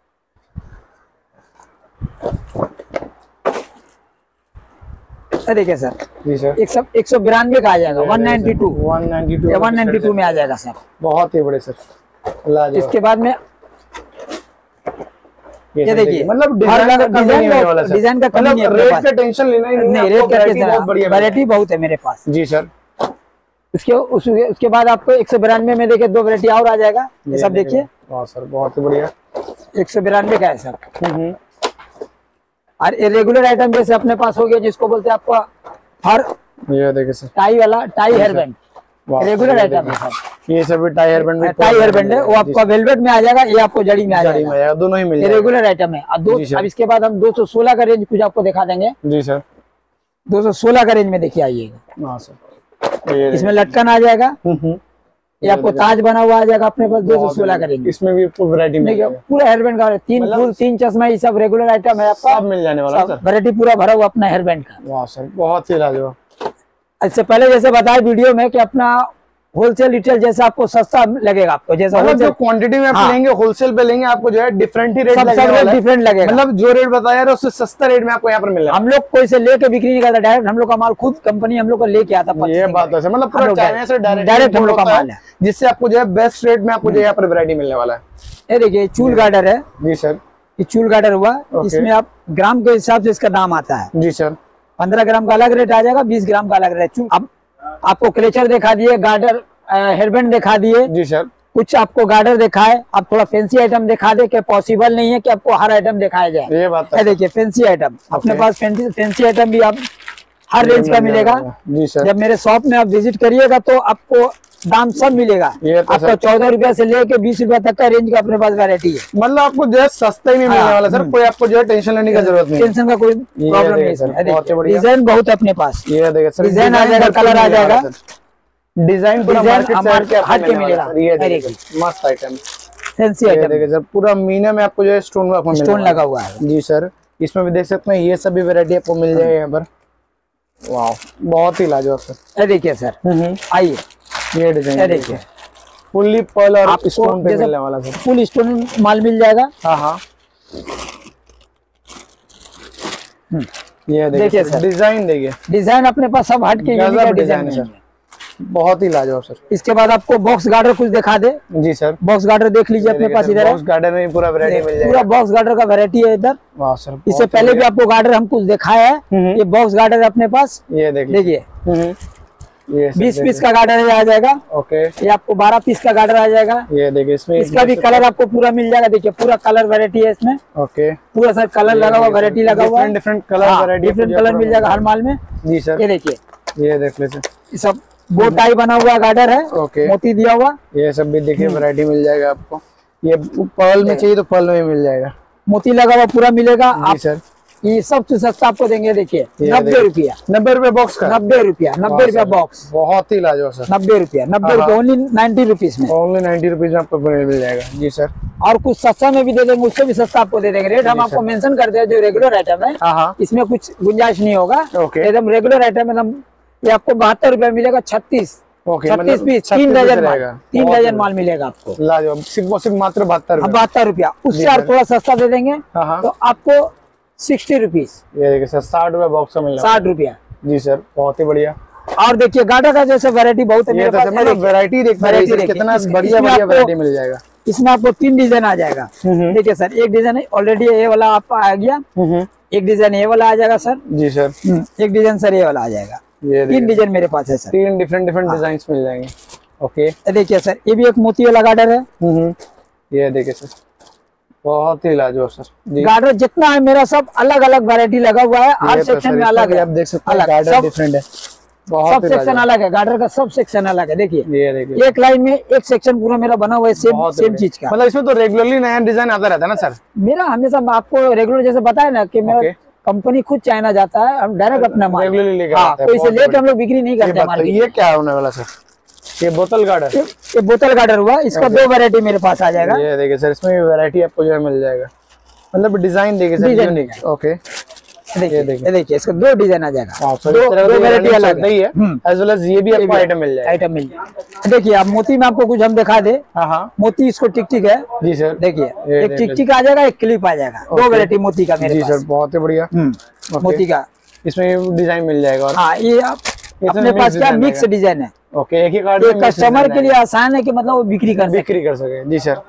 देखिए सर जी सर, एक सौ एक सौ बिरानवे का आ जाएगा, one ninety two one ninety two one ninety two में आ जाएगा सर। बहुत ही बड़े सर। इसके बाद में ये देखिए, मतलब डिजाइन का कमी नहीं है, रेट का टेंशन लेना ही नहीं, रेट का टेंशन, वैरायटी बहुत है मेरे पास जी सर। उसके उस, उसके बाद आपको एक सौ बिरानवे में देखिए दो वैरायटी और आ जाएगा, ये सब देखिए। वाह सर, बहुत ही बढ़िया। एक सौ बिरानवे का है सर। और ये रेगुलर आइटम जैसे अपने पास हो गया, जिसको बोलते हैं आपका हर ये देखिए सर, टाई वाला tie hair band, regular item है सर। ये सभी tie hair band, tie hair band है, वो आपका वेलवेट में आ जाएगा, ये आपको जड़ी में आ जड़ी में जाएगा, आएगा, दोनों ही मिल ये जाएगा। रेगुलर आइटम है। अब दो अब इसके बाद हम दो सौ सोलह का रेंज कुछ आपको दिखा देंगे। जी सर, दो सौ सोलह का रेंज में देखिए आइएगा। हाँ सर, ये इसमें लटकन आ जाएगा, ये आपको ताज बना हुआ आ जाएगा अपने पास, दो सौ सोलह का रेंज। इसमें भी वैरायटी मिल जाएगा, पूरा हेयर बैंड का, तीन फूल तीन चश्मा, ये सब रेगुलर आइटम है आपका, सब मिल जाने वाला है सर। वैरायटी पूरा भरा हुआ अपना हेयर बैंड का। वाह सर, बहुत ही लाजवाब। इससे पहले जैसे बताया वीडियो में कि अपना होलसेल रिटेल जैसा आपको सस्ता लगेगा, आपको जैसा मतलब जो होलसेल क्वांटिटी में आप हाँ। लेंगे, होलसेल पे लेंगे, आपको जो है डिफरेंट ही रेट सब लगने सब वाला है। डिफरेंट लगेगा। मतलब जो रेट बताया है उससे सस्ता रेट में आपको यहाँ पर मिल रहा है। हम लोग कोई से लेके बिक्री नहीं करता, डायरेक्ट हम लोग का माल खुद कंपनी हम लोग को लेके आता है। ये बात है सर, मतलब पूरा चाइना से डायरेक्ट डायरेक्ट हम लोग का माल है, जिससे आपको जो है बेस्ट रेट में आपको जो यहाँ पर वैरायटी मिलने वाला है। ये देखिए चूल गार्डर है। जी सर, ये चूल गार्डर हुआ, इसमें आप ग्राम के हिसाब से इसका दाम आता है। जी सर, पंद्रह ग्राम का अलग रेट आ जाएगा, बीस ग्राम का अलग रेट। अब आपको क्लेचर दिखा दिए, गार्डर हेयरबैंड दिखा दिए। जी सर, कुछ आपको गार्डर दिखाए, आप थोड़ा फैंसी आइटम दिखा दे, कि पॉसिबल नहीं है कि आपको हर आइटम दिखाया जाए। ये बात है, देखिए फैंसी आइटम अपने पास, फैंसी फैंसी आइटम भी आप हर रेंज का मिलेगा। जी सर, जब मेरे शॉप में आप विजिट करिएगा तो आपको दाम सब मिलेगा। ये तो आपको चौदह रुपया से लेके बीस रुपया तक का रेंज का अपने पास वैरायटी है। मतलब आपको जो है सस्ता ही नहीं मिलने वाला सर, कोई आपको जो है टेंशन लेने की जरूरत नहीं, टेंशन का कोई प्रॉब्लम नहीं है। डिजाइन बहुत है अपने पास, ये देखिए सर, डिजाइन आ जाएगा, कलर आ जाएगा, डिजाइन पूरा मार्केट से हट के हट के मिलेगा। ये देखिए मस्त आइटम, फैंसी ये आइटम देखिए सर, पूरा मीना में आपको जो है स्टोन वर्क में स्टोन लगा हुआ है। जी सर, इसमें भी देख सकते हैं, ये सभी वैरायटी आपको मिल जाएगा यहाँ पर। वाह, बहुत ही लाजवाब सर। ये देखिए सर, आइए ये डिजाइन, ये देखिए फुल्ली पर्ल और आपको स्टोन पे जैसे मिलने वाला सर। फुल स्टोन माल मिल जाएगा। हाँ हाँ, ये देखिए देखिए सर, डिजाइन देखिए, डिजाइन अपने पास सब हट के गजब डिजाइन डिजाइन है है। सर, बहुत ही लाजवाब सर। इसके बाद आपको बॉक्स गार्डर कुछ दिखा दे। जी सर, बॉक्स गार्डर देख लीजिए अपने पास, इधर है बॉक्स गार्डन में पूरा वैरायटी मिल जाएगा, पूरा बॉक्स गार्डर का वैरायटी है इधर। वाह सर, इससे पहले भी आपको गार्डर हम कुछ दिखाया है, ये बॉक्स गार्डर है अपने पास। ये देखिए, देखिए ये बीस पीस का गार्डर आ जाएगा। ओके, ये आपको बारह पीस का गार्डर आ जाएगा। ये देखिए, इसमें इसका भी कलर आपको पूरा मिल जाएगा। देखिए पूरा कलर वैरायटी है इसमें, ओके, पूरा सर कलर लगा हुआ, वैरायटी लगा हुआ, different colour variety, different colour मिल जाएगा हर माल में। जी सर, ये देखिए, ये देख लीजिए, ये सब बो टाई बना हुआ गार्डर है, ओके, मोती दिया हुआ, ये सब भी देखिए वैरायटी मिल जाएगा आपको। ये पर्ल में चाहिए तो पर्ल में मिल जाएगा, मोती लगा हुआ पूरा मिलेगा। जी आप सर, ये सबसे सस्ता आपको देंगे। देखिए नब्बे रुपया, नब्बे रुपए बॉक्स का, नब्बे रुपया, नब्बे रुपया बॉक्स, बहुत ही लाजवाब सर। नब्बे रुपया, नब्बे रुपया, ओनली नाइन्टी रुपीज में, ओनली नाइन्टी रुपीज में आपको मिल जाएगा। जी सर, और कुछ सस्ता में भी दे देंगे, उससे भी सस्ता आपको दे देंगे। रेट हम आपको मेंशन करते हैं, जो रेगुलर आइटम है हाँ हाँ, इसमें कुछ गुंजाइश नहीं होगा। ओके, एकदम रेगुलर आइटम एकदम, ये आपको बहत्तर रुपया मिलेगा, छत्तीस ओके, छत्तीस पीस, तीन डजन माल, तीन डजन माल मिलेगा आपको, लाजवाब, सिर्फ सिर्फ मात्र बहत्तर रुपए, बहत्तर रुपया। उससे और थोड़ा सस्ता दे देंगे हाँ हाँ, तो आपको सिक्सटी रुपीज, ये देखिए सर, साठ रुपए बॉक्स का मिल रहा है। साठ रुपया। जी सर, बहुत ही बढ़िया। और देखिए गार्डर का जैसे वैरायटी बहुत है ये मेरे तो पास, सर मतलब वैरायटी देखते हैं, देखिए, कितना इस- बढ़िया इसमें बढ़िया आपको- वैरायटी मिल जाएगा। इसमें आपको तीन डिजाइन आ जाएगा। देखिए सर, एक डिजाइन ऑलरेडी ये वाला आपका आ गया, एक डिजाइन ये वाला आ जाएगा सर। जी सर, एक डिजाइन सर ये वाला आ जाएगा। ये तीन डिजाइन मेरे पास है सर, तीन डिफरेंट डिफरेंट डिजाइन मिल जाएंगे। ओके, देखिए सर, ये भी एक मोती वाला गार्डर है। ये देखिए सर, बहुत ही लाजवाब सर। जी, गार्डर जितना है मेरा सब अलग अलग वैरायटी लगा हुआ है, हर ये तो सेक्शन सर, में इसमें अलग भी है, आप देख सकते हैं, अलग, गार्डर सब- डिफरेंट है, बहुत सब ही सेक्शन लाजवाब। अलग है। गार्डर का सब सेक्शन अलग है। देखिए ये देखिए, एक लाइन में एक सेक्शन पूरा मेरा बना हुआ है, सेम बहुत सेम बढ़िया। चीज का। मतलब इसमें तो रेगुलरली नया डिजाइन आता रहता है ना सर? मेरा हमेशा आपको रेगुलर जैसे बताया ना कि मेरा ओके। कंपनी खुद चाइना जाता है, हम डायरेक्ट अपना माल रेगुलरली लेकर हाँ, आता है, तो इसे बहुत लेके बढ़िया। हम लोग बिक्री नहीं ये करते बात तो- मार्केट। ये क्या होने वाला सर? ये बोतल गार्डर, ये बोतल गार्डर हुआ, इसका दो वैरायटी मेरे पास आ जाएगा। ये देखिए सर, इसमें वैरायटी आपको जो है मिल जाएगा। मतलब डिजाइन देखिए सर, डिजाइन यूनिक। ओके, देखिए ये देखिए। ये देखिए, इसका दो डिजाइन आ जाएगा, हाँ, सर, दो इस तरह दो का वैरायटी डिजाइन अलग चलता ही है, एज वेल एज ये भी आपको आइटम मिल जाएगा। आइटम मिल जाएगा। देखिए आप मोती में आपको कुछ हम दिखा दे। हाँ हाँ, मोती इसको टिक टिक है। जी सर, देखिए ये एक देख टिक टिक आ जाएगा, एक क्लिप आ जाएगा, दो वैरायटी मोती का मेरे जी पास। सर, बहुत ही बढ़िया। हम्म, मोती का इसमें डिजाइन मिल जाएगा। और हाँ, ये आप अपने mix पास क्या design मिक्स रहेगा। डिजाइन है। ओके, एक ही कार्ड ये कस्टमर के लिए आसान है कि मतलब वो बिक्री कर सके। बिक्री कर सके। जी सर,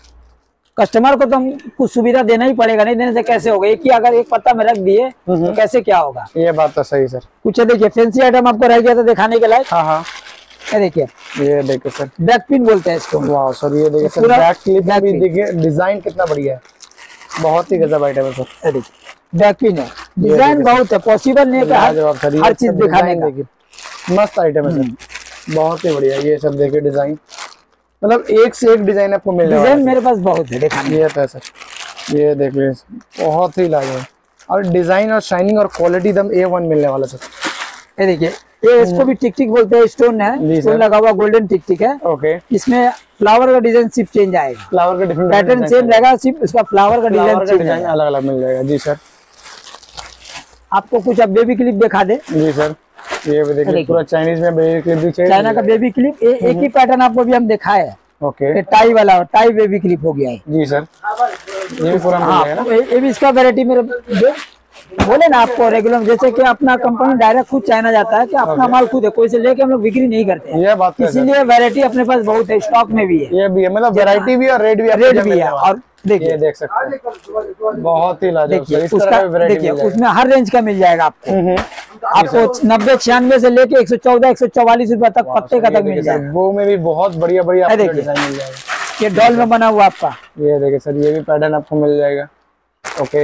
कस्टमर को तो हम कुछ सुविधा देना ही पड़ेगा, नहीं देने से कैसे होगा। एक ही अगर एक पत्ता में रख दिए तो कैसे क्या होगा। ये बात तो सही सर। कुछ देखिए फैंसी आइटम आपको रह गया था दिखाने के लायक। हाँ हाँ, ये देखिए, ये देखिए सर, बैक पिन बोलते हैं इसको। वाह सर, ये देखिए सर, पूरा बैक क्लिप बैक भी पिन। देखिए, डिजाइन कितना बढ़िया है, बहुत ही गजब आइटम है सर। ये देखिए बैक पिन है, डिजाइन बहुत है, पॉसिबल नहीं है कि लाजवाब सर, हर, ये हर चीज सब दिखाने डिजाइन का। देखिए, मस्त आइटम है सर, बहुत ही बढ़िया। ये सब देखिए डिजाइन, मतलब एक से एक डिजाइन आपको मिलने वाला डिजाइन है। मेरे पास बहुत है दिखाने ये तो है सर, ये देखिए बहुत ही लाजवाब, और डिजाइन और शाइनिंग और क्वालिटी एकदम ए वन मिलने वाला सर। का। ये देखिए, ये इसको भी टिक टिक बोलते हैं, स्टोन जी है, स्टोन सर। लगा हुआ गोल्डन टिक टिक है। ओके, इसमें फ्लावर का डिजाइन सिर्फ चेंज आएगा, फ्लावर का डिफरेंट पैटर्न सेम रहेगा, सिर्फ इसका फ्लावर का डिजाइन फ्लावर का चेंज डिजाइन आएगा। अलग अलग मिल जाएगा। जी सर, आपको कुछ अब बेबी क्लिप दिखा दे, जी सर, ये भी देखिए देखिए। पूरा चाइनीज में बेबी क्लिप भी चाहिए। चाइना का बेबी क्लिप, एक ही पैटर्न आपको भी हम दिखाए है, ओके, ये टाई वाला, टाई बेबी क्लिप हो गया है। जी सर, ये भी पूरा मिल हाँ, जाएगा ना। ये ये भी इसका वैरायटी मेरे जो बोले ना आपको रेगुलर, जैसे कि अपना कंपनी डायरेक्ट खुद चाइना जाता है कि अपना माल खुद है, कोई से लेके हम लोग बिक्री नहीं करते हैं। ये बात तो है सर। इसीलिए वैरायटी अपने पास बहुत है, स्टॉक में भी है, ये भी है, मतलब वैरायटी भी और रेट भी आपको रेट जब भी मिलने है। वाला और देखिए, ये देख सकते हैं, बहुत ही लाजवाब सर, देखिए इस तरह उसका, का वैरायटी देखिए मिल जाएगा। उसमें हर रेंज का मिल जाएगा आपको। हम्म, आपको नब्बे छियानवे से लेके एक सौ चौदह एक सौ चौवालीस रुपए तक पत्ते का ये तक देखिए मिल सर, जाएगा। वो में भी बहुत बढ़िया बढ़िया आपको देखिए। डिजाइन मिल जाएगा। ये डॉल में बना हुआ आपका, ये देखिए सर, ये भी पैटर्न आपको मिल जाएगा। ओके,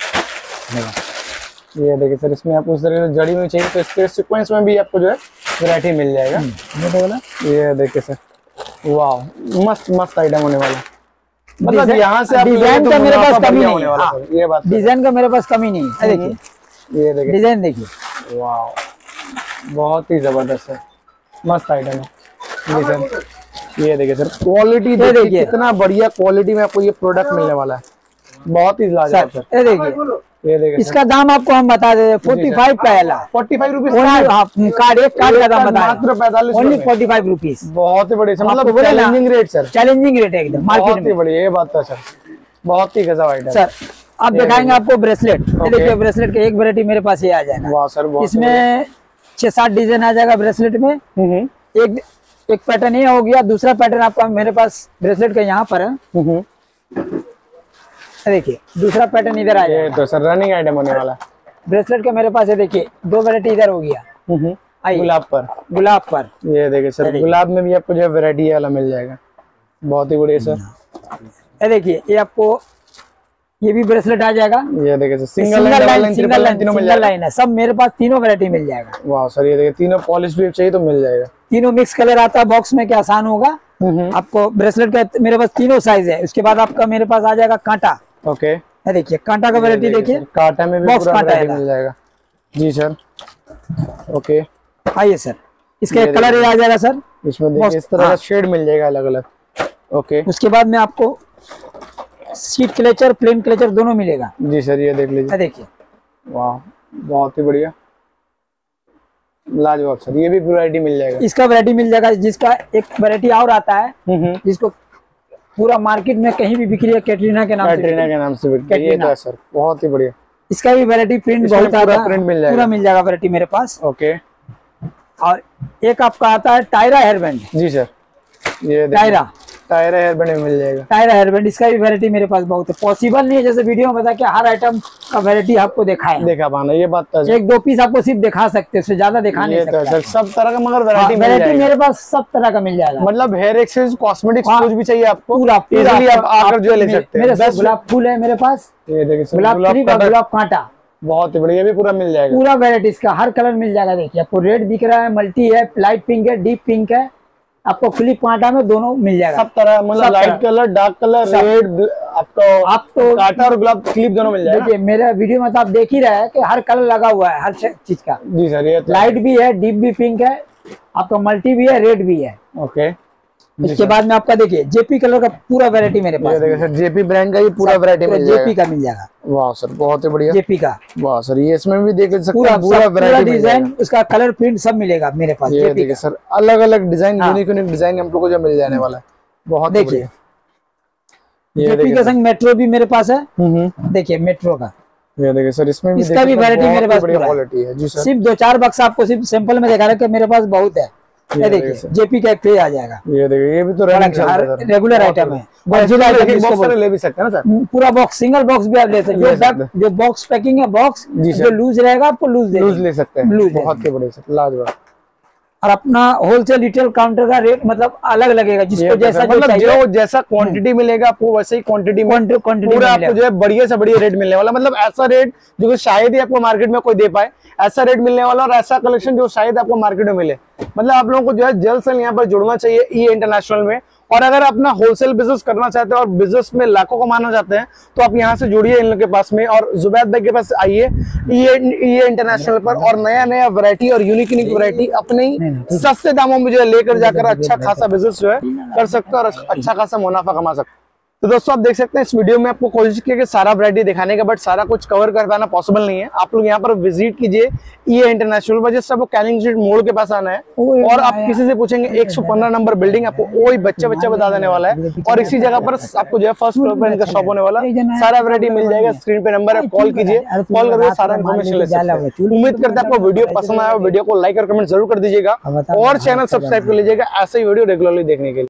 ये देखिए सर, इसमें आपको उस तरह से जड़ी में चाहिए तो इसके सीक्वेंस में भी आपको जो है वैरायटी मिल जाएगा। ये देखिए सर, वाह, मस्त मस्त आइटम होने वाला, मतलब डिजाइन- यहाँ से आप डिजाइन तो का मेरे मुनाफा पास कमी बढ़िया नहीं होने है। वाला हाँ, सर, ये बात तो है। डिजाइन का मेरे पास कमी नहीं है। ये देखिए ये देखिए, डिजाइन, देखिए वाह, बहुत ही जबरदस्त है, मस्त आइटम है। जी सर, ये देखिए सर, क्वालिटी देखिए देखिए। कितना बढ़िया क्वालिटी में आपको ये प्रोडक्ट मिलने वाला है, बहुत ही लाजवाब सर, सर। ये देखिए, ये देखिए इसका दाम आपको हम बता दे, फोर्टी फाइव का है, फोर्टी फाइव रुपीज कार्ड एक कार्ड का दाम बता मात्र पैंतालीस ओनली रुपए। Forty five rupees. बहुत ही बढ़िया सर, आपको मतलब बोले ना, challenging rate sir, challenging rate है एकदम मार्केट बहुत ही में। बढ़िया, ये बात तो है सर, बहुत ही गजब आइटम। सर अब दिखाएंगे आपको ब्रेसलेट, ये देखिए ब्रेसलेट का एक वैरायटी मेरे पास ये आ जाएगा। वाह सर, बहुत इसमें छह सात डिजाइन आ जाएगा ब्रेसलेट में। हम्म एक एक पैटर्न ये हो गया, दूसरा पैटर्न आपका मेरे पास ब्रेसलेट का यहाँ पर है। हम्म, देखिए दूसरा पैटर्न इधर आ ये जाएगा, तो सर रनिंग आइटम होने वाला। ब्रेसलेट का मेरे पास है। देखिए दो वैरायटी इधर हो गया, हम्म, आइए गुलाब पर, गुलाब पर। ये देखिए सर, देखिए। गुलाब में भी आपको जो है वैरायटी वाला मिल जाएगा, बहुत ही बढ़िया सर। ये देखिए, ये आपको ये भी ब्रेसलेट आ जाएगा, ये देखिए sir, single single line, double line line, single triple line line तीनों मिल सिंगल जाएगा। लाइन है, सब मेरे पास तीनों वैरायटी मिल जाएगा। वाह सर, ये देखिए तीनों पॉलिश भी चाहिए तो मिल जाएगा। तीनों मिक्स कलर आता है बॉक्स में, क्या आसान होगा आपको। ब्रेसलेट का मेरे पास तीनों साइज है। उसके बाद आपका मेरे पास आ जाएगा कांटा। ओके, ये देखिए कांटा का वैरायटी देखिए, कांटा में भी बॉक्स पूरा कांटा वैरायटी है। मिल जाएगा। जी सर, ओके, आइए सर, इसका ये एक कलर ये आ जाएगा सर। इसमें देखिए इस तरह का शेड मिल जाएगा अलग अलग। ओके, उसके बाद में आपको सीट क्लेचर, प्लेन क्लेचर दोनों मिलेगा। जी सर, ये देख लीजिए, ये देखिए, वाह, बहुत ही बढ़िया, लाजवाब सर, ये भी वैरायटी मिल जाएगा। इसका वैरायटी मिल जाएगा। जिसका एक वैरायटी और आता है, हम्म, जिसको पूरा मार्केट में कहीं भी बिक्री है, कैटरीना के नाम से कैटरीना के नाम से बिकता है। ये तो है सर, बहुत ही बढ़िया। इसका भी वैरायटी प्रिंट इसमें बहुत पूरा आता है, print मिल जाएगा। पूरा मिल जाएगा वैरायटी मेरे पास। ओके, और एक आपका आता है टायरा हेयरबैंड, जी सर, ये देखिए, टायरा टायरा हेयर बैंड में मिल जाएगा। टायरा हेयरबैंड, इसका भी वैरायटी मेरे पास बहुत है। पॉसिबल नहीं है जैसे वीडियो में बता के हर आइटम का वैरायटी आपको दिखाया, देखा पाना, ये बात तो है। एक दो पीस आपको सिर्फ दिखा सकते हैं, उससे ज्यादा दिखा नहीं ये तो है सकते। सर, सब तरह का मगर वैरायटी मिल वैरायटी जाएगा। मेरे पास सब तरह का मिल जाएगा। मतलब हेयर एक्सेसरीज, कॉस्मेटिक्स, हाँ, कुछ भी चाहिए आपको, पूरा पूरा इजीली आप आकर जो ले मेरे- सकते हैं। मेरे साथ बस गुलाब फूल है मेरे पास, ये देखिए सर, गुलाब गुलाब क्लिप का और गुलाब कांटा, बहुत ही बढ़िया, ये भी पूरा मिल जाएगा। पूरा वैरायटी इसका हर कलर मिल जाएगा। देखिए आपको रेड दिख रहा है, मल्टी है, लाइट पिंक है, डीप पिंक है, आपको क्लिप कांटा में दोनों मिल जाएगा। सब तरह, मतलब सब लाइट तरह। कलर, डार्क कलर, सब। रेड, आपको आप तो कांटा और गुलाब क्लिप दोनों मिल जाएगा। देखिए मेरा वीडियो में तो आप देख ही रहे हैं कि हर कलर लगा हुआ है हर चीज का। जी सर, ये तो लाइट भी है, डीप भी पिंक है, आपका मल्टी भी है, रेड भी है। ओके। इसके बाद में आपका देखिए जेपी कलर का पूरा वैरायटी मेरे ये पास देखिए सर, जेपी ब्रांड का ही पूरा वैरायटी मिल जेपी जाएगा। का मिल जाएगा। वाह सर, बहुत ही बढ़िया। जेपी का वाह सर, ये इसमें भी देख सकते पूरा हैं, पूरा पूरा वैरायटी मिल डिजाइन, जाएगा। उसका कलर प्रिंट सब मिलेगा मेरे पास। ये जेपी देखिए का सर, अलग अलग डिजाइन, हाँ। यूनिक यूनिक डिजाइन हम लोग को जो मिल जाने वाला है, बहुत ही देखिए बढ़िया। ये जेपी देखिए के सर, संग मेट्रो भी मेरे पास है। हम्म, देखिए मेट्रो का ये देखिए सर, इसमें भी इसका भी देखिए वैरायटी बहुत मेरे ही पास बढ़िया पूरा है। क्वालिटी है। जी सर, सिर्फ दो चार बक्स आपको सिर्फ सैंपल में दिखा रहा है कि मेरे पास बहुत है। ये ये देखिए देखिए सर। जेपी का एक पेज आ जाएगा, ये देखिए, ये भी तो रनिंग चल रहा है सर, रेगुलर बहुत आइटम बढ़िया। है। और Regular एक item एक जिसको बॉक्स बोलते ले भी सकते हैं ना सर, पूरा बॉक्स, सिंगल बॉक्स भी आप ले सकते ले हैं। सकते जो जो बॉक्स पैकिंग है, बॉक्स जी सर। जो लूज रहेगा आपको लूज लूज ले सकते हैं, लूज बहुत ही बढ़िया सर, लाजवाब। और अपना होलसेल रिटेल काउंटर का रेट मतलब अलग लगेगा, जिसको जैसा जो मतलब चाहिए जो जैसा क्वांटिटी मिलेगा आपको वैसे ही क्वांटिटी में पूरा आपको जो है बढ़िया से बढ़िया रेट मिलने वाला। मतलब ऐसा रेट जो कि शायद ही आपको मार्केट में कोई दे पाए, ऐसा रेट मिलने वाला और ऐसा कलेक्शन जो शायद आपको मार्केट में मिले। मतलब आप लोगों को जो है जल्द से यहाँ पर जुड़ना चाहिए ई इंटरनेशनल में। और अगर अपना होलसेल बिजनेस करना चाहते हैं और बिजनेस में लाखों कमाना चाहते हैं तो आप यहाँ से जुड़िए इन लोग के पास में और जुबैद भाई के पास आइए ई इंटरनेशनल पर, और नया नया वैरायटी और यूनिक यूनिक वैरायटी अपने ही सस्ते दामों में जो है लेकर जाकर अच्छा खासा बिजनेस जो है कर सकते हैं और अच्छा खासा मुनाफा कमा सकते हैं। तो दोस्तों आप देख सकते हैं इस वीडियो में आपको कोशिश की कि सारा वैरायटी दिखाने का, बट सारा कुछ कवर कर पाना पॉसिबल नहीं है। आप लोग यहाँ पर विजिट कीजिए ई इंटरनेशनल, वजह से आपको कैनिंग स्ट्रीट मोड़ के पास आना है और आप किसी से पूछेंगे एक सौ पंद्रह नंबर बिल्डिंग, आपको वही बच्चे बच्चे बता देने वाला है। और इसी जगह पर आपको जो है फर्स्ट फ्लोर पर इनका शॉप होने वाला, सारा वैरायटी मिल जाएगा। स्क्रीन पे नंबर है, कॉल कीजिए, कॉल करके सारा इन्फॉर्मेशन ले सकते हैं। उम्मीद करते हैं आपको वीडियो पसंद आया, वीडियो को लाइक और कमेंट जरूर कर दीजिएगा और चैनल सब्सक्राइब कर लीजिएगा ऐसे ही वीडियो रेगुलरली देखने के लिए।